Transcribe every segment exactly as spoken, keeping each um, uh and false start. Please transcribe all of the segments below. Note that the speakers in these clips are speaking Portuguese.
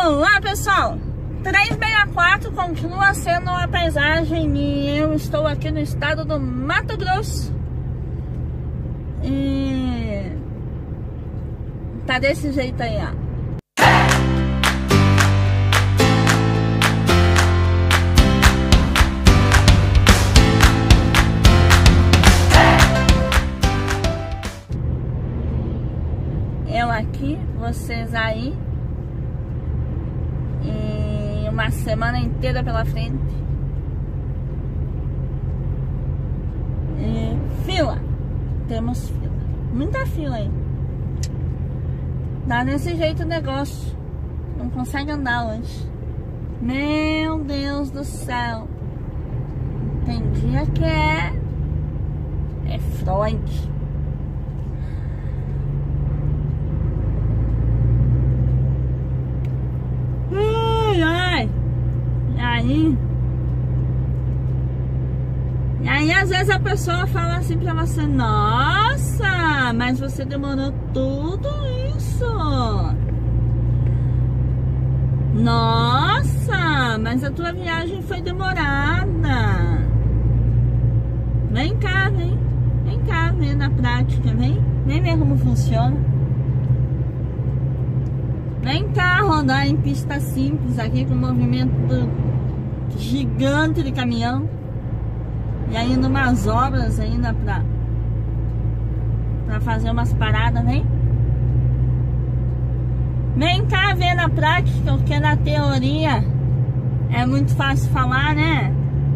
Olá pessoal, trezentos e sessenta e quatro continua sendo uma paisagem e eu estou aqui no estado do Mato Grosso e tá desse jeito aí, ó. Eu aqui, vocês aí, e uma semana inteira pela frente. E fila, temos fila, muita fila aí. Dá desse jeito o negócio, não consegue andar hoje. Meu Deus do céu, tem dia que é, é Freud. Ai, ai. E aí, e aí às vezes a pessoa fala assim pra você: nossa, mas você demorou tudo isso. Nossa, mas a tua viagem foi demorada. Vem cá, vem. Vem cá, vem na prática, vem. Vem ver como funciona. Vem cá rodar em pista simples aqui com movimento gigante de caminhão. E ainda umas obras ainda pra, pra fazer umas paradas, vem. Vem cá ver na prática, porque na teoria é muito fácil falar, né?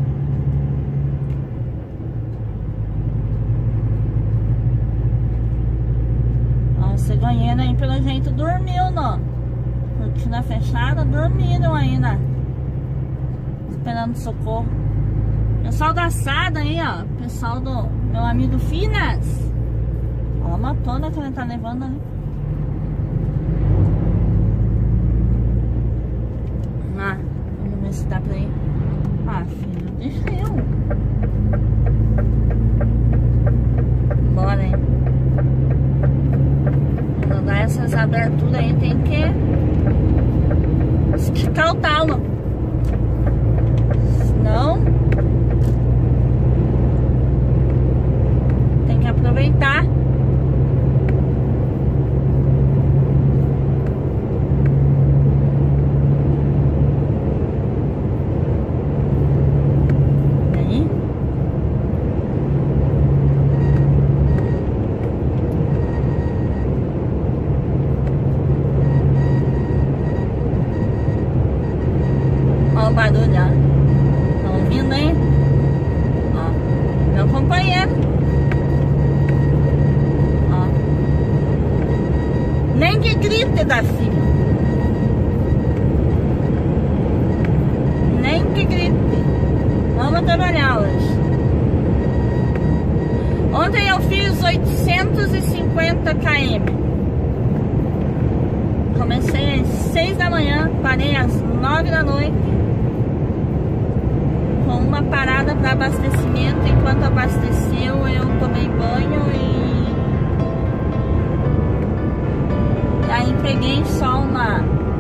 Ó, o cegonheiro aí pelo jeito dormiu, não. Cortina fechada, dormiram ainda, esperando socorro. Pessoal da Sada aí, ó. Pessoal do meu amigo Finas. Olha a matona que ele tá levando ali. Ah, vamos ver se dá pra ir. Ah, filho, deixa eu. Bora, hein. Quando dá essas aberturas aí, tem que esticar o talo. Senão tem que aproveitar. Aí. Olha o barulho, ó. Estão ouvindo aí? Ó, meu companheiro. Ó. Nem que grite da filha. Nem que grite. Vamos trabalhar hoje. Ontem eu fiz oitocentos e cinquenta quilômetros. Comecei às seis da manhã, parei às nove da noite. Com uma parada para abastecimento. Enquanto abasteceu, eu tomei banho e... e aí peguei só uma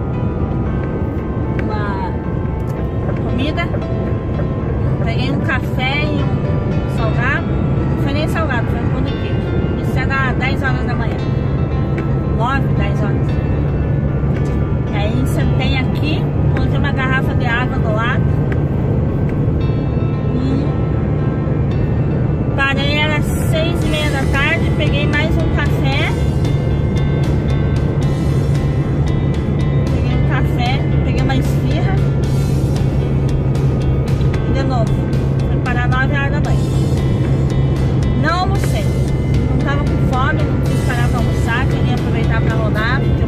uma comida. Peguei um café e um salgado. Não foi nem salgado, foi um pão de queijo. Isso era dez horas da manhã. nove, dez horas. E aí sentei aqui, coloquei uma garrafa de água do lado. Parei, era seis e meia da tarde, peguei mais um café. Peguei um café, peguei uma esfirra. E de novo, fui parar nove horas da manhã. Não almocei, não tava com fome, não quis parar pra almoçar, queria aproveitar pra rodar.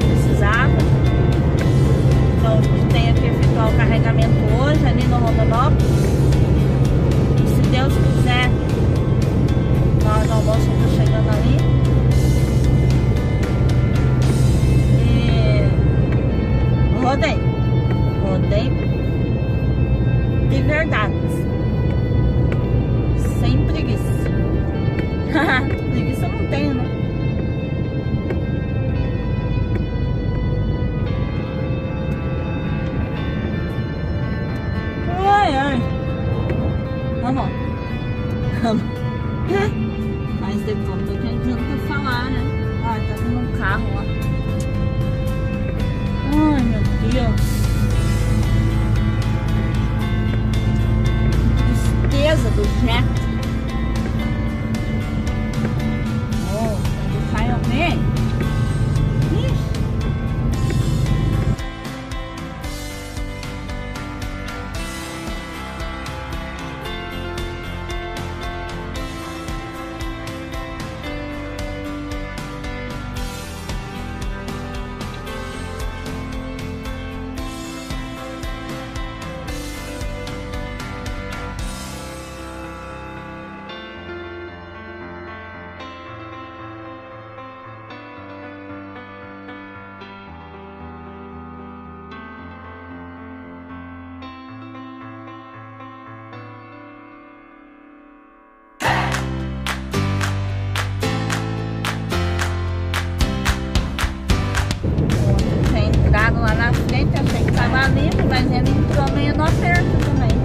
frente, achei que tava livre, mas ele entrou meio no aperto também.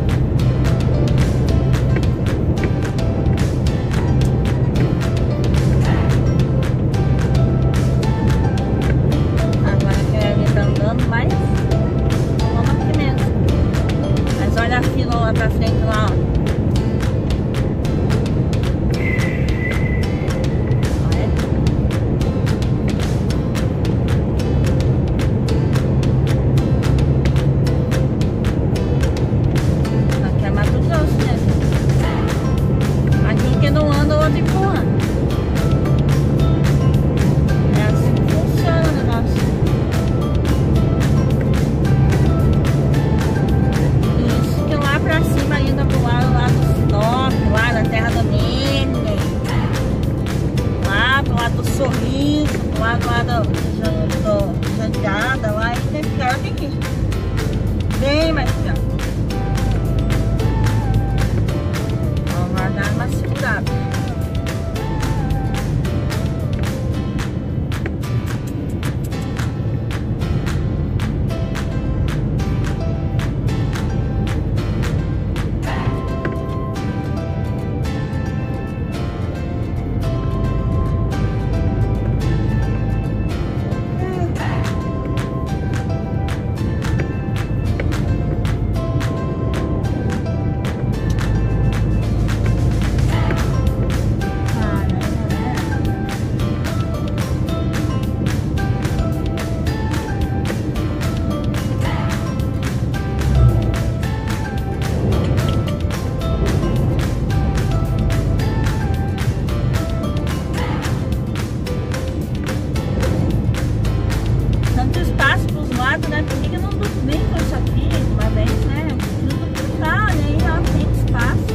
Agora que ele tá andando mais, vamos aqui mesmo. Mas olha a fila lá pra frente lá, ó. Bem mais pior. Vamos dar uma segurada. Né? Por que eu não dou bem com isso aqui de uma vez, né? Tudo pintar, aí ó, tem espaço.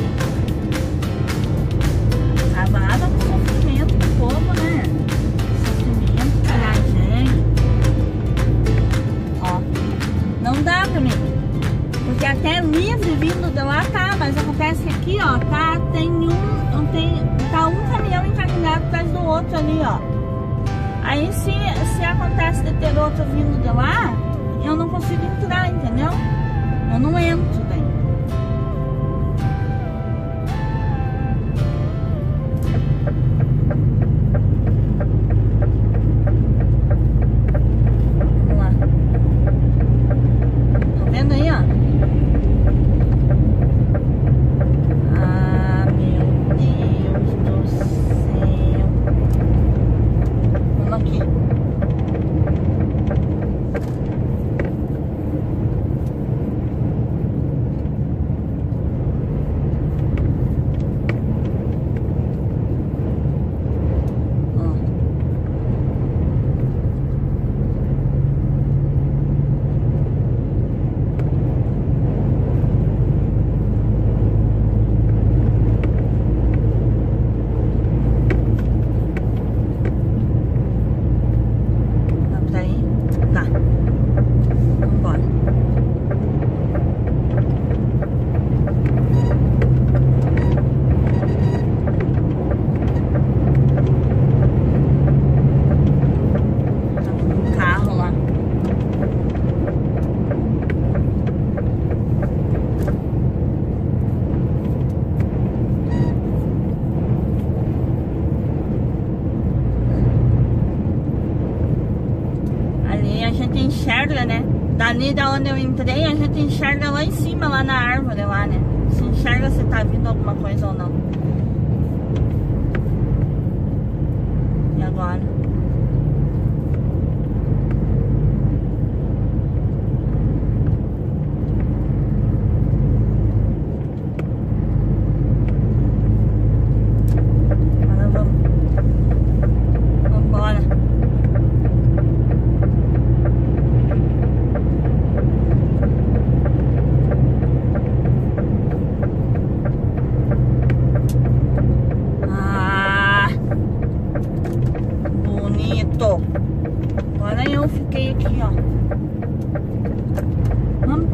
Acabava com o sofrimento do povo, né? Sofrimento pra gente. Ó, não dá pra mim. Porque até livre vindo de lá tá, mas acontece que aqui, ó, tá, tem um, não tem, tá um caminhão encaminhado atrás do outro ali, ó. Aí se, se acontece de ter outro vindo de lá, eu não consigo entrar, entendeu? Eu não entro bem. Vamos lá. Tá vendo aí, ó? Ah, meu Deus do céu. Vamos aqui. Enxerga, né? Dali da onde eu entrei, a gente enxerga lá em cima, lá na árvore lá, né? Se enxerga se tá vindo alguma coisa ou não. E agora? Agora vamos. Vambora. Agora eu fiquei aqui, ó. Vamos.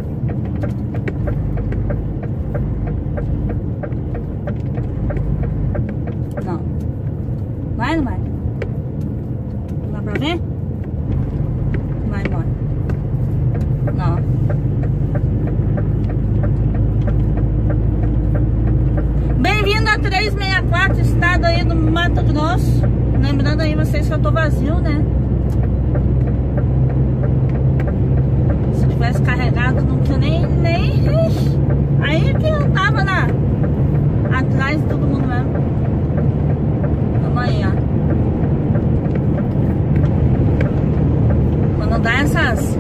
Não. Vai, não vai? Não dá pra ver? Vai embora. quatro estados aí do Mato Grosso. Lembrando aí vocês que eu tô vazio, né? Se tivesse carregado, não tinha nem... nem... Aí que eu tava lá atrás de todo mundo mesmo. Vamos aí, ó. Quando dá essas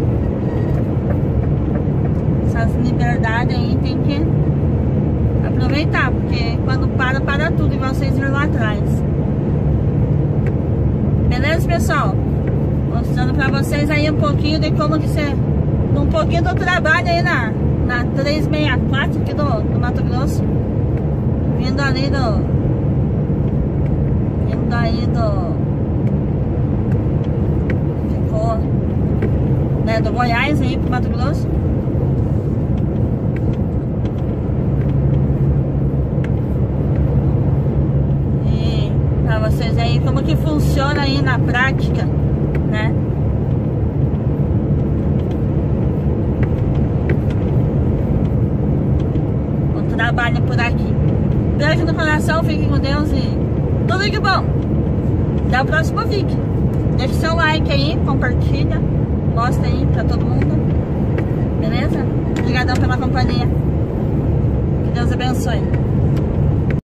essas liberdades aí, tem que aproveitar, porque quando para, para tudo, igual vocês viram lá atrás. Beleza, pessoal? Mostrando pra vocês aí um pouquinho de como que você... Um pouquinho do trabalho aí na, na trezentos e sessenta e quatro aqui do, do Mato Grosso. Vindo ali do... Vindo aí do... Ficou... Né, do Goiás aí pro Mato Grosso. E pra vocês aí como que funciona aí na prática, né? O trabalho por aqui. Beijo no coração, fiquem com Deus e tudo de bom. Até o próximo vídeo. Deixa seu like aí, compartilha, mostra aí pra todo mundo. Beleza? Obrigadão pela companhia. Que Deus abençoe.